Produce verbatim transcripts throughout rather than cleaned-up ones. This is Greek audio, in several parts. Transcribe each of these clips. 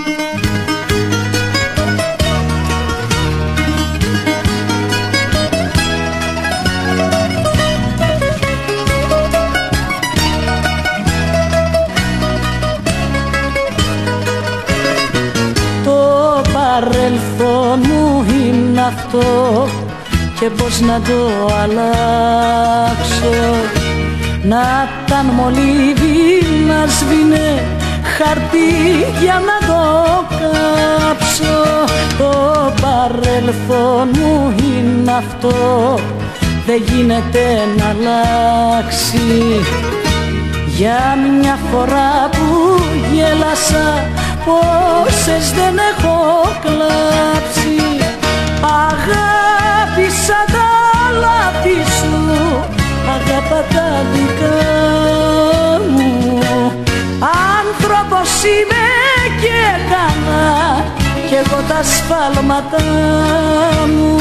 παρελθόν μου είναι αυτό και πως να το αλλάξω. Να ήταν μολύβι να σβήνε χαρτί για να το κάψω. Το παρελθόν μου είναι αυτό, δεν γίνεται να αλλάξει. Για μια φορά που γέλασα, πόσες δεν έχω κλάψει. Αγάπησα τα λάθη σου, αγάπα τα δικά μου. Άνθρωπος είμαι και έκανα κι εγώ τα σφάλματα μου.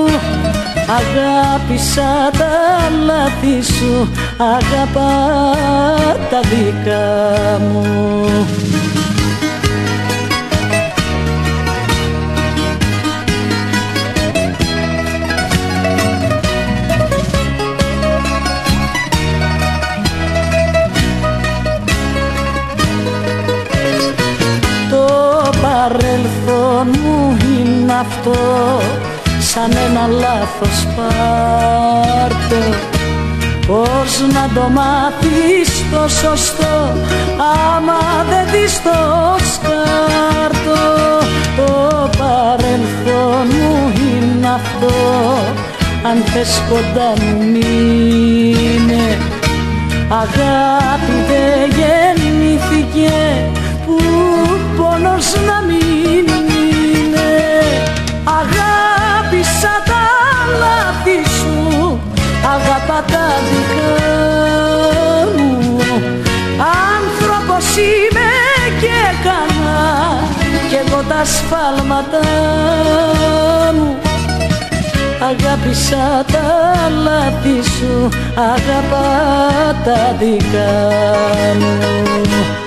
Αγάπησα τα λάθη σου, αγάπα τα δικά μου. Παρελθόν μου είναι αυτό, σαν ένα λάθος πάρτο. Πώς να το μάθεις το σωστό, άμα δεν δεις το σκάρτο. Το παρελθόν μου είναι αυτό, αν θες κοντά μου μείνε. Αγάπη δεν γεννήθηκε που πόνος να μην είναι. Αγάπησα τα λάθη σου, αγάπα τα δικά μου. Άνθρωπος είμαι και έκανα κι εγώ τα σφάλματα μου. Αγάπησα τα λάθη σου, αγάπα τα δικά μου.